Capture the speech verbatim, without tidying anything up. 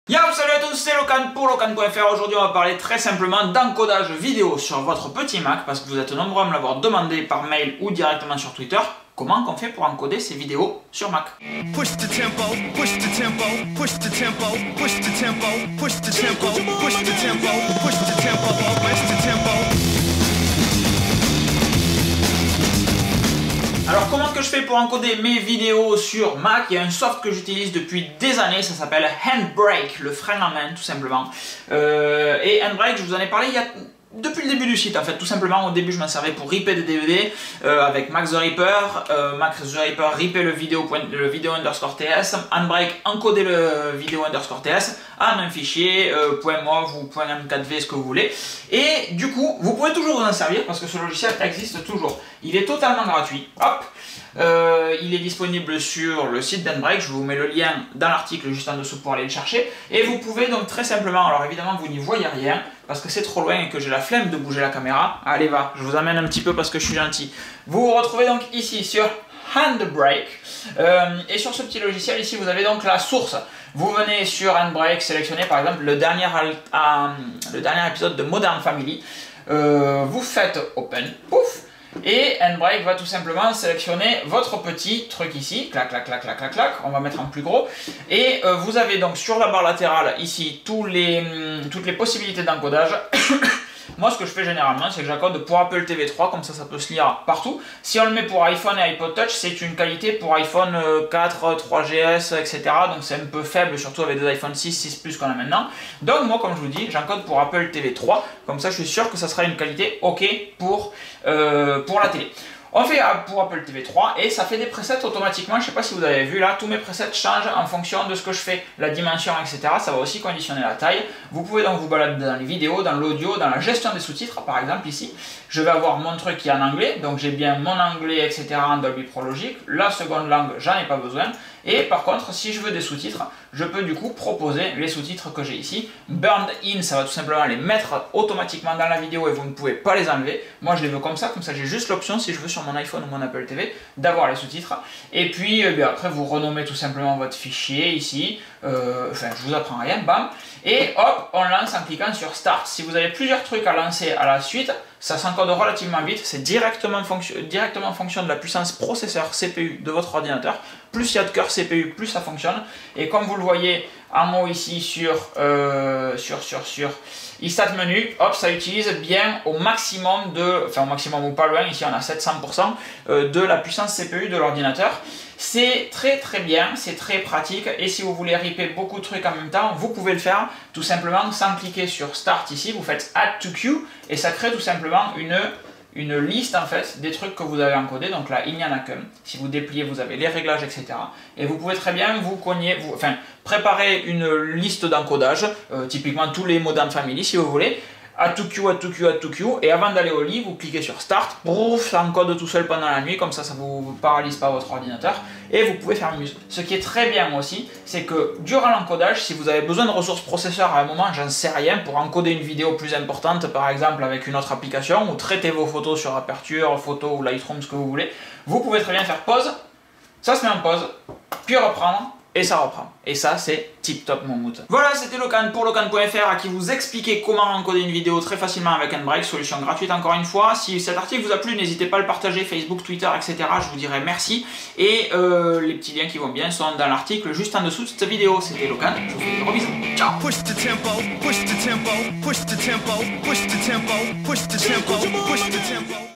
Yo, salut à tous, c'est Locan pour Locan point F R. Aujourd'hui, on va parler très simplement d'encodage vidéo sur votre petit Mac parce que vous êtes nombreux à me l'avoir demandé par mail ou directement sur Twitter. Comment on fait pour encoder ces vidéos sur Mac? Push the tempo, push the tempo, push the tempo, push the tempo, push the tempo, push the tempo, push the tempo, push the tempo. Alors comment que je fais pour encoder mes vidéos sur Mac? Il y a un soft que j'utilise depuis des années, ça s'appelle Handbrake, le frein à main tout simplement. Euh, et Handbrake, je vous en ai parlé il y a... depuis le début du site en fait, tout simplement. Au début je m'en servais pour ripper des D V D euh, avec Max the Ripper, euh, Max the Ripper ripper le vidéo, le vidéo underscore T S, Handbrake encoder le vidéo underscore T S en un fichier euh, .mov ou .m quatre V, ce que vous voulez. Et du coup vous pouvez toujours vous en servir parce que ce logiciel existe toujours. Il est totalement gratuit. Hop. Euh, il est disponible sur le site d'Handbrake, je vous mets le lien dans l'article juste en dessous pour aller le chercher. Et vous pouvez donc très simplement, alors évidemment vous n'y voyez rien parce que c'est trop loin et que j'ai la flemme de bouger la caméra. Allez va, je vous amène un petit peu parce que je suis gentil. Vous vous retrouvez donc ici sur Handbrake euh, et sur ce petit logiciel ici vous avez donc la source. Vous venez sur Handbrake, sélectionnez par exemple le dernier, euh, le dernier épisode de Modern Family, euh, vous faites Open, pouf. Et Handbrake va tout simplement sélectionner votre petit truc ici, clac clac clac clac clac clac, on va mettre en plus gros, et euh, vous avez donc sur la barre latérale ici tous les, hum, toutes les possibilités d'encodage. Moi ce que je fais généralement c'est que j'encode pour Apple T V trois, comme ça ça peut se lire partout. Si on le met pour iPhone et iPod Touch, c'est une qualité pour iPhone quatre, trois G S, et cetera. Donc c'est un peu faible, surtout avec des iPhone six, six Plus qu'on a maintenant. Donc moi comme je vous dis, j'encode pour Apple T V trois, comme ça je suis sûr que ça sera une qualité ok pour, euh, pour la télé. On fait pour Apple T V trois et ça fait des presets automatiquement. Je ne sais pas si vous avez vu là, tous mes presets changent en fonction de ce que je fais, la dimension, et cetera. Ça va aussi conditionner la taille. Vous pouvez donc vous balader dans les vidéos, dans l'audio, dans la gestion des sous-titres. Par exemple ici, je vais avoir mon truc qui est en anglais, donc j'ai bien mon anglais, et cetera en Dolby Pro Logic. La seconde langue, j'en ai pas besoin. Et par contre, si je veux des sous-titres, je peux du coup proposer les sous-titres que j'ai ici. Burned in, ça va tout simplement les mettre automatiquement dans la vidéo et vous ne pouvez pas les enlever. Moi je les veux comme ça, comme ça j'ai juste l'option si je veux sur mon iPhone ou mon Apple T V d'avoir les sous-titres. Et puis eh bien, après vous renommez tout simplement votre fichier ici. Euh, enfin je vous apprends rien, bam. Et hop, on lance en cliquant sur Start. Si vous avez plusieurs trucs à lancer à la suite, ça s'encode relativement vite. C'est directement, fonction, directement en fonction de la puissance processeur C P U de votre ordinateur. Plus il y a de cœur C P U, plus ça fonctionne. Et comme vous le voyez en haut ici sur, euh, sur, sur, sur iStat menu, hop, ça utilise bien au maximum de, enfin au maximum ou pas loin, ici on a sept cents pour cent euh, de la puissance C P U de l'ordinateur. C'est très très bien, c'est très pratique et si vous voulez ripper beaucoup de trucs en même temps, vous pouvez le faire tout simplement sans cliquer sur Start ici, vous faites Add to Queue et ça crée tout simplement une, une liste en fait des trucs que vous avez encodés. Donc là il n'y en a qu'un, si vous dépliez vous avez les réglages, et cetera. Et vous pouvez très bien vous cogner, vous, enfin préparer une liste d'encodage, euh, typiquement tous les Modern Family si vous voulez. Add to queue, add to queue, add to queue, et avant d'aller au lit, vous cliquez sur Start, brouf, ça encode tout seul pendant la nuit, comme ça, ça ne vous paralyse pas votre ordinateur, et vous pouvez faire muse. Ce qui est très bien aussi, c'est que durant l'encodage, si vous avez besoin de ressources processeurs à un moment, j'en sais rien, pour encoder une vidéo plus importante, par exemple avec une autre application, ou traiter vos photos sur Aperture, Photo ou Lightroom, ce que vous voulez, vous pouvez très bien faire pause, ça se met en pause, puis reprendre, et ça reprend. Et ça, c'est tip top mon mood. Voilà, c'était Locan pour Locan point F R à qui vous expliquait comment encoder une vidéo très facilement avec Handbrake, solution gratuite encore une fois. Si cet article vous a plu, n'hésitez pas à le partager, Facebook, Twitter, et cetera. Je vous dirai merci. Et euh, les petits liens qui vont bien sont dans l'article juste en dessous de cette vidéo. C'était Locan, je vous fais des gros bisous. Ciao. Push the tempo, push the tempo, push the tempo, push the tempo, push the tempo, push the tempo.